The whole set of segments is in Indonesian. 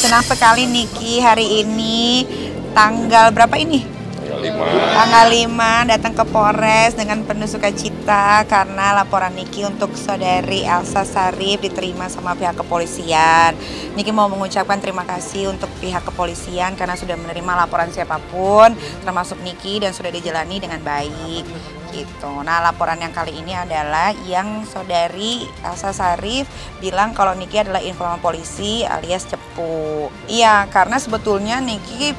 senang sekali Niki hari ini tanggal berapa ini? Tanggal 5 datang ke Polres dengan penuh sukacita karena laporan Niki untuk saudari Elsa Sarif diterima sama pihak kepolisian. Niki mau mengucapkan terima kasih untuk pihak kepolisian karena sudah menerima laporan siapapun termasuk Niki dan sudah dijalani dengan baik gitu. Nah, laporan yang kali ini adalah yang saudari Elsa Sarif bilang kalau Niki adalah informan polisi alias cepu. Iya, karena sebetulnya Niki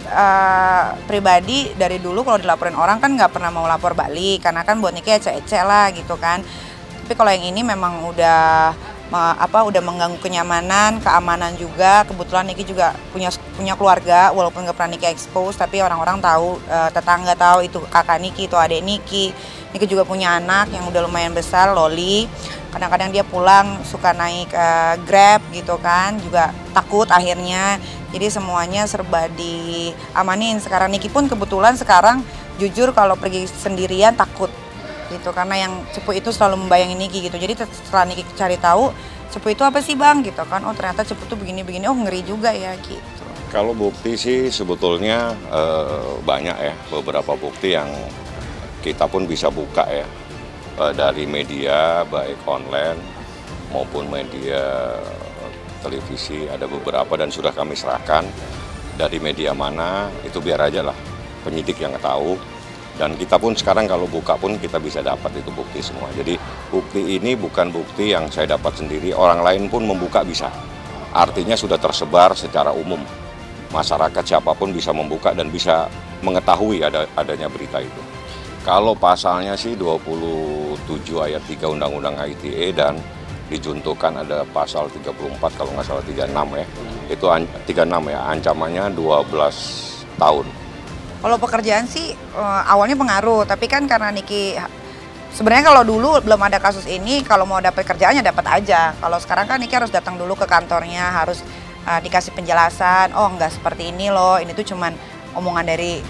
pribadi dari dulu kalau dilaporin orang kan nggak pernah mau lapor balik karena kan buat Niki ece-ece lah gitu kan. Tapi kalau yang ini memang udah mengganggu kenyamanan, keamanan juga. Kebetulan Niki juga punya keluarga walaupun nggak pernah Niki expose, tapi orang-orang tahu, tetangga tahu itu kakak Niki, itu adik Niki. Niki juga punya anak yang udah lumayan besar, Loli. Kadang-kadang dia pulang suka naik Grab gitu kan, juga takut akhirnya. Jadi semuanya serba diamanin. Sekarang Niki pun kebetulan sekarang jujur kalau pergi sendirian takut gitu, karena yang cepu itu selalu membayangin Niki gitu. Jadi setelah Niki cari tahu cepu itu apa sih bang gitu kan, oh ternyata cepu itu begini-begini, oh ngeri juga ya gitu. Kalau bukti sih sebetulnya banyak ya, beberapa bukti yang kita pun bisa buka ya, dari media baik online maupun media televisi, ada beberapa dan sudah kami serahkan. Dari media mana itu biar aja lah penyidik yang tahu. Dan kita pun sekarang kalau buka pun kita bisa dapat itu bukti semua. Jadi bukti ini bukan bukti yang saya dapat sendiri, orang lain pun membuka bisa. Artinya sudah tersebar secara umum. Masyarakat siapapun bisa membuka dan bisa mengetahui adanya berita itu. Kalau pasalnya sih 27 ayat 3 Undang-Undang ITE dan dijuntukan ada pasal 34 kalau nggak salah 36 ya. Itu 36 ya, ancamannya 12 tahun. Kalau pekerjaan sih awalnya pengaruh, tapi kan karena Niki sebenarnya kalau dulu belum ada kasus ini, kalau mau dapat kerjaannya dapat aja. Kalau sekarang kan Niki harus datang dulu ke kantornya, harus dikasih penjelasan, oh nggak seperti ini loh, ini tuh cuman omongan dari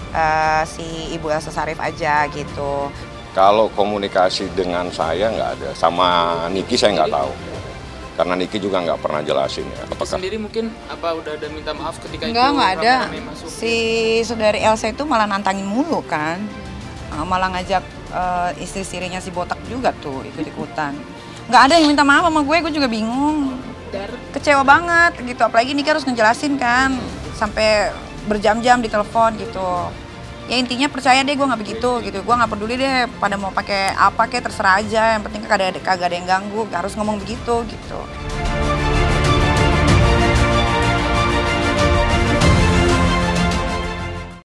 si Ibu Elsa Sarif aja gitu. Kalau komunikasi dengan saya nggak ada, sama Niki saya nggak tahu. Karena Niki juga nggak pernah jelasin ya. Apakah sendiri mungkin udah ada minta maaf ketika nggak ada. Masuk? Si saudari Elsa itu malah nantangin mulu kan, malah ngajak istri-istrinya si botak juga tuh ikut-ikutan. Nggak ada yang minta maaf sama gue juga bingung. Kecewa banget gitu, apalagi Niki harus ngejelasin kan, sampai berjam-jam di telepon gitu. Ya intinya percaya deh gue nggak begitu gitu, gue nggak peduli deh pada mau pakai apa kayak terserah aja, yang penting kagak ada yang ganggu, harus ngomong begitu gitu.